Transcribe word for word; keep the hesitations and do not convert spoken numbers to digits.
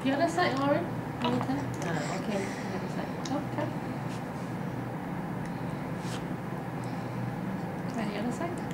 The other side, Lauren? Your turn. Ah, okay. The other side. Okay. Try the other side.